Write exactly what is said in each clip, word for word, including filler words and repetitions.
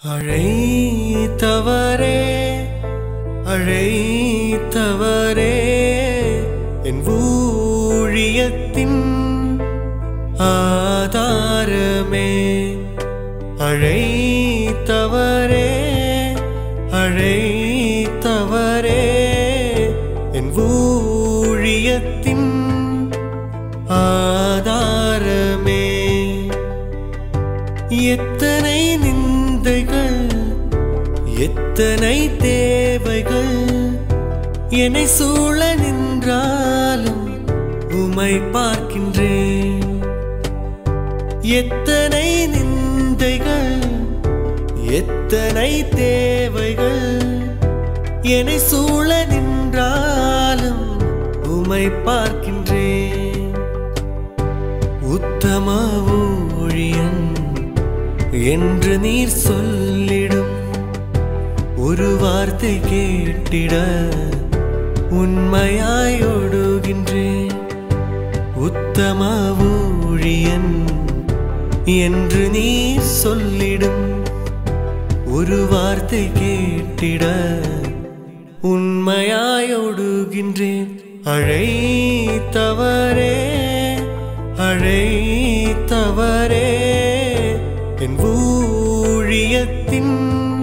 அழைத்தவரே அழைத்தவரே என் ஊழியத்தின் ஆதாரமே அழைத்தவரே அழைத்தவரே என் ஊழியத்தின் ஆதாரமே எத்தனை நிந்தைகள் எத்தனை தேவைகள் என்னை சூழ நின்றாலும் உம்மை பார்க்கின்றேன். எத்தனை நிந்தைகள் எத்தனை தேவைகள் என்னை சூழ நின்றாலும் உம்மை பார்க்கின்றேன். உத்தம ஊழியன் என்று நீர் சொல்லிடும் ஒரு வார்த்தை கேட்டிட உண்மையாய் ஓடுகின்றேன். உத்தம ஊழியன் என்று நீர் சொல்லிடும் ஒரு வார்த்தை கேட்டிட உண்மையாய் ஓடுகின்றேன். அழைத்தவரே அழைத்தவரே என் ஊழியத்தின்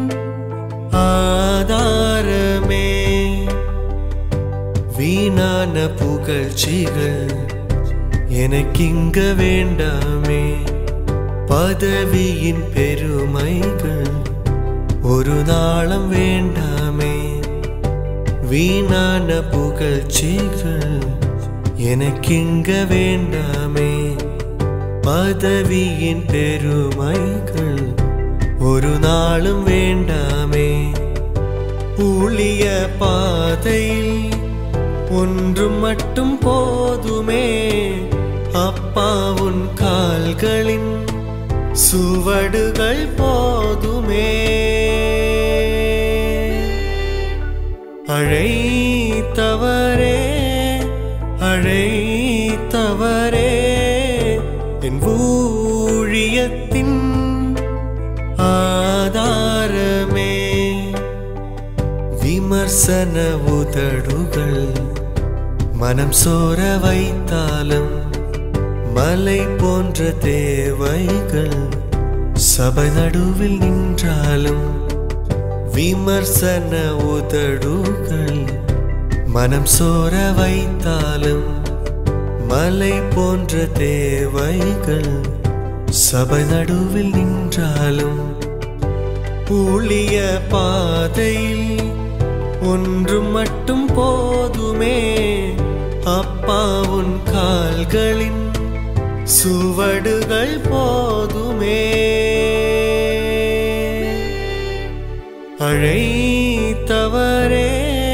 ஆதாரமே வீணான புகழ்ச்சிகள் எனக்கிங்க வேண்டாமே. பதவியின் பெருமைகள் ஒரு நாளும் வேண்டாமே. வீணான புகழ்ச்சிகள் எனக்கிங்க வேண்டாமே. பதவியின் பெருமைகள் ஒரு நாளும் வேண்டாமே. ஊழிய பாதையில் ஒன்று மட்டும் போதுமே, அப்பா உன் கால்களின் சுவடுகள் போதுமே. அழைத்தவரே அழைத்தவரே என் ஊழியத்தின் ஆதாரமே விமர்சன உதடுகள் மனம் சோர வைத்தாலும் மலை போன்ற தேவைகள் சபை நடுவில் நின்றாலும் விமர்சன உதடுகள் மனம் சோர வைத்தாலும் மலை போன்ற தேவைகள் சபை நடுவில் நின்றாலும் ஊழிய பாதையில் ஒன்று மட்டும் போதுமே, அப்பா உன் கால்களின் சுவடுகள் போதுமே. அழைத்தவரே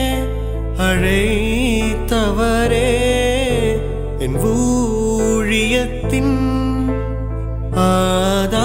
அழைத்தவரே என் ஊழியத்தின் ஆதாரமே